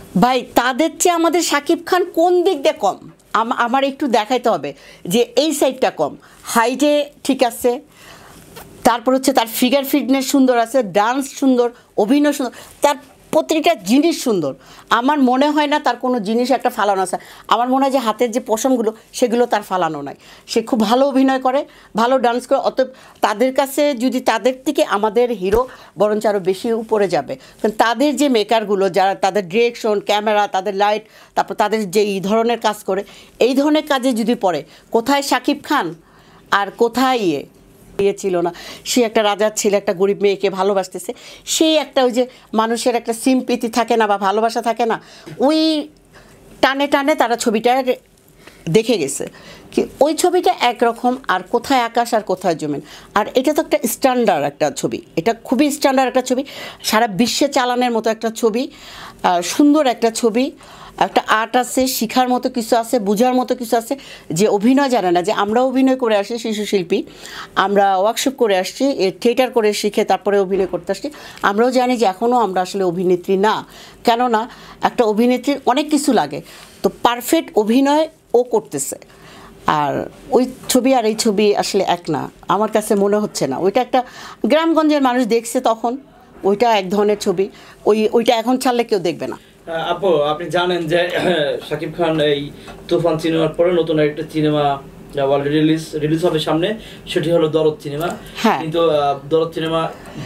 ভাই তাদের চেয়ে আমাদের শাকিব খান কোন দিক দিয়ে কম? আমার একটু দেখাইতে হবে যে এই সাইডটা কম। হাইটে ঠিক আছে, তারপর হচ্ছে তার ফিগার ফিটনেস সুন্দর আছে, ডান্স সুন্দর, অভিনয় সুন্দর, তার প্রতিটা জিনিস সুন্দর। আমার মনে হয় না তার কোনো জিনিস একটা ফালানো আছে। আমার মনে হয় যে হাতের যে পশমগুলো সেগুলো তার ফালানো নাই। সে খুব ভালো অভিনয় করে, ভালো ডান্স করে। অতএব তাদের কাছে যদি তাদের থেকে আমাদের হিরো বরঞ্চ আরও বেশি উপরে যাবে। কারণ তাদের যে মেকারগুলো যারা তাদের ডিরেকশন, ক্যামেরা, তাদের লাইট, তারপর তাদের যে এই ধরনের কাজ করে, এই ধরনের কাজে যদি পড়ে, কোথায় শাকিব খান আর কোথায় ছিল না। সে একটা রাজার ছেলে একটা গরিব মেয়েকে ভালোবাসতেছে, সেই একটা ওই যে মানুষের একটা সিম্পিতি থাকে না বা ভালোবাসা থাকে না, ওই টানে টানে তারা ছবিটা দেখে গেছে কি ওই ছবিটা একরকম, আর কোথায় আকাশ আর কোথায় জমিন। আর এটা তো একটা স্ট্যান্ডার্ড একটা ছবি, এটা খুবই স্ট্যান্ডার্ড একটা ছবি, সারা বিশ্বে চালানোর মতো একটা ছবি, সুন্দর একটা ছবি, একটা আর্ট আছে, শিখার মতো কিছু আছে, বোঝার মতো কিছু আছে। যে অভিনয় জানে না, যে আমরা অভিনয় করে আসি শিশু শিল্পী, আমরা ওয়ার্কশপ করে আসছি, থিয়েটার করে শিখে তারপরে অভিনয় করতে আসছি, আমরাও জানি যে এখনও আমরা আসলে অভিনেত্রী না। কেননা একটা অভিনেত্রীর অনেক কিছু লাগে, তো পারফেক্ট অভিনয় ও করতেছে। আর ওই ছবি আর এই ছবি আসলে এক না, আমার কাছে মনে হচ্ছে না। ওইটা একটা গ্রামগঞ্জের মানুষ দেখছে তখন, ওইটা এক ধরনের ছবি, ওইটা এখন ছাড়লে কেউ দেখবে না। আপু, আপনি জানেন যে শাকিব খান এই তুফান সিনেমার পরে নতুন একটা সিনেমা অলরেডি রিলিজ হবে সামনে, সেটি হলো দরদ সিনেমা। কিন্তু দরদ সিনেমা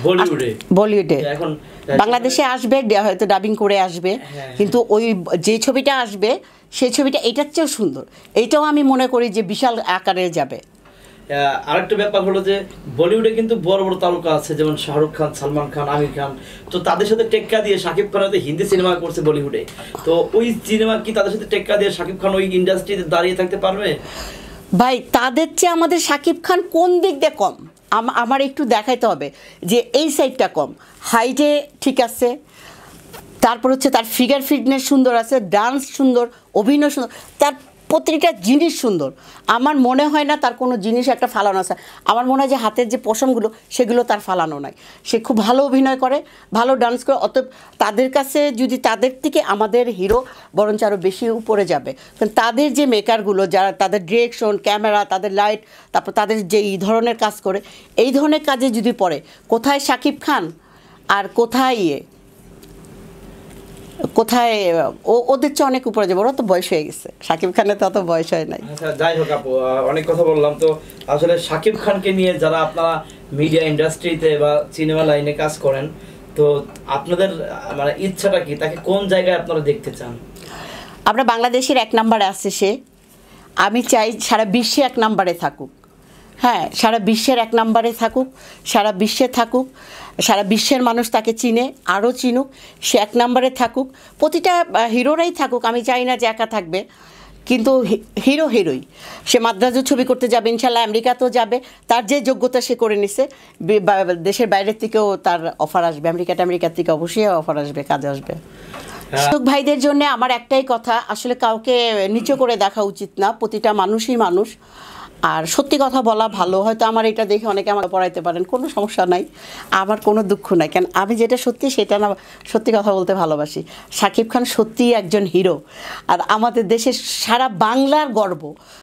বলিউডে এখন বাংলাদেশে আসবে, হয়তো ডাবিং করে আসবে, কিন্তু ওই যে ছবিটা আসবে সেই ছবিটা এটার চেয়েও সুন্দর। এইটাও আমি মনে করি যে বিশাল আকারে যাবে। আরেকটা ব্যাপার হলো যে বলিউডে কিন্তু বড় বড় তারকা আছে, যেমন শাহরুখ খান, সালমান খান, আমির খান। তো তাদের সাথে টেক্কা দিয়ে শাকিব খান হয়তো হিন্দি সিনেমা করছে বলিউডে, তো ওই সিনেমা কি তাদের সাথে টেক্কা দিয়ে শাকিব খান ওই ইন্ডাস্ট্রিতে দাঁড়িয়ে থাকতে পারবে? ভাই তাদের চেয়ে আমাদের শাকিব খান কোন দিক দিয়ে কম? আমার একটু দেখাইতে হবে যে এই সাইডটা কম। হাইটে ঠিক আছে, তারপর হচ্ছে তার ফিগার ফিটনেস সুন্দর আছে, ডান্স সুন্দর, অভিনয় সুন্দর, তার প্রতিটা জিনিস সুন্দর। আমার মনে হয় না তার কোনো জিনিস একটা ফালানো আছে। আমার মনে হয় যে হাতের যে পশমগুলো সেগুলো তার ফালানো নাই। সে খুব ভালো অভিনয় করে, ভালো ডান্স করে। অতএব তাদের কাছে যদি তাদের থেকে আমাদের হিরো বরঞ্চ আরও বেশি উপরে যাবে। কারণ তাদের যে মেকারগুলো যারা তাদের ডিরেকশন, ক্যামেরা, তাদের লাইট, তারপর তাদের যে এই ধরনের কাজ করে, এই ধরনের কাজে যদি পড়ে, কোথায় শাকিব খান আর কোথায় কোথায় ওদের চেয়ে অনেক উপরে যাবে। ওরা তো বয়স হয়ে গেছে, শাকিব খানের তো অত বয়স হয় নাই। যাই হোক আপু, অনেক কথা বললাম। তো আসলে শাকিব খানকে নিয়ে যারা আপনারা মিডিয়া ইন্ডাস্ট্রিতে বা সিনেমা লাইনে কাজ করেন, তো আপনাদের মানে ইচ্ছাটা কি, তাকে কোন জায়গায় আপনারা দেখতে চান? আমরা বাংলাদেশের 1 নম্বরে আছে সে, আমি চাই সারা বিশ্বে 1 নম্বরে থাকুক। হ্যাঁ, সারা বিশ্বের 1 নম্বরে থাকুক, সারা বিশ্বে থাকুক, সারা বিশ্বের মানুষ তাকে চিনে, আরও চিনুক, সে 1 নম্বরে থাকুক। প্রতিটা হিরোরাই থাকুক, আমি চাই না যে একা থাকবে, কিন্তু হিরোই। সে মাদ্রাজও ছবি করতে যাবে, ইনশাল্লাহ আমেরিকাতেও যাবে, তার যে যোগ্যতা সে করে নিছে। দেশের বাইরের থেকেও তার অফার আসবে, আমেরিকার থেকে অবশ্যই অফার আসবে, কাজে আসবে। দর্শক ভাইদের জন্য আমার একটাই কথা, আসলে কাউকে নিচু করে দেখা উচিত না, প্রতিটা মানুষই মানুষ। আর সত্যি কথা বলা ভালো। হয়তো আমার এটা দেখে অনেকে আমার পড়াইতে পারেন, কোনো সমস্যা নাই, আমার কোনো দুঃখ নাই। কেন আমি যেটা সত্যি সেটা না, সত্যি কথা বলতে ভালোবাসি। শাকিব খান সত্যিই একজন হিরো, আর আমাদের দেশের সারা বাংলার গর্ব।